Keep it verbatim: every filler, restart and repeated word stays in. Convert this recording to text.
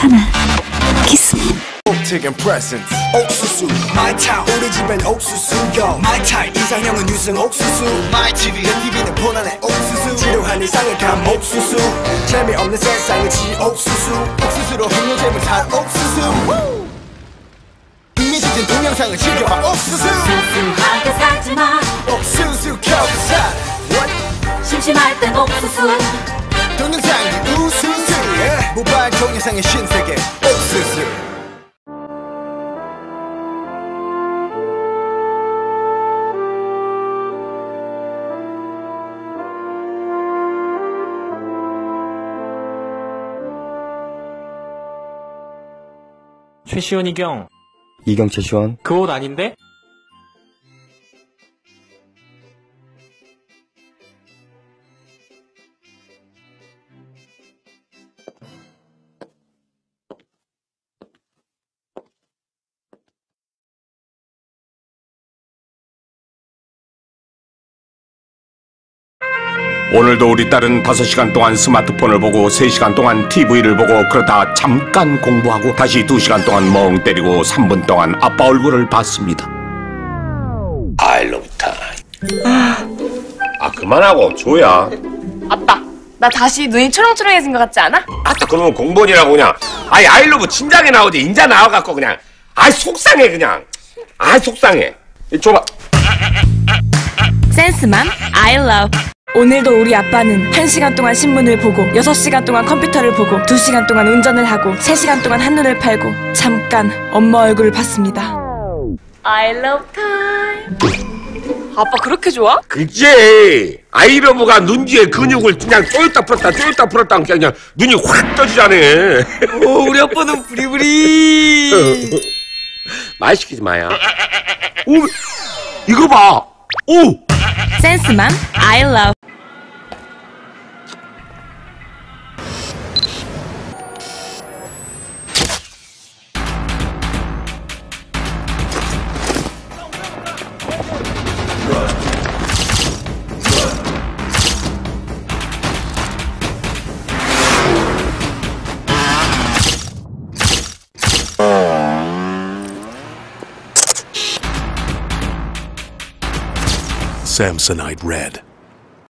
괜찮아. 키스. 옥튀긴 프레젠스 옥수수 My town 우리 집엔 옥수수요 My type 이상형은 유승 옥수수 My 티비 내 티비는 폰 안에 옥수수 지루한 일상을 감 옥수수 재미없는 세상을 지 옥수수 옥수수로 흥룡잼을 산 옥수수 흥미진진 동영상을 즐겨봐 옥수수 수수하게 살지마. 옥수수 켜사 심심할 땐 옥수수. 동영상이 우수수 yeah. 모바일 동영상의 신세계 옥수수 최시원 이경. 이경 최시원. 그 옷 아닌데? 오늘도 우리 딸은 다섯 시간 동안 스마트폰을 보고 세 시간 동안 티비를 보고 그러다 잠깐 공부하고 다시 두 시간 동안 멍 때리고 삼 분 동안 아빠 얼굴을 봤습니다. I love time. 아 그만하고 조야. 아빠, 나 다시 눈이 초롱초롱해진 것 같지 않아? 아따 그러면 공본이라고 그냥. 아이 I love 진작에 나오지 인자 나와갖고 그냥. 아이 속상해 그냥. 아이 속상해. 줘봐. 센스맘 I love. 오늘도 우리 아빠는 한 시간 동안 신문을 보고 여섯 시간 동안 컴퓨터를 보고 두 시간 동안 운전을 하고 세 시간 동안 한눈을 팔고 잠깐 엄마 얼굴을 봤습니다. I love time. 아빠 그렇게 좋아? 그치. 아이러브가 눈 뒤에 근육을 그냥 쪼였다 풀었다 쪼였다 풀었다 하니까 그냥 눈이 확 떠지자네. 오 우리 아빠는 부리부리. 말 시키지 마야. 오 이거 봐. 오 센스맘 I love. Samsonite Red.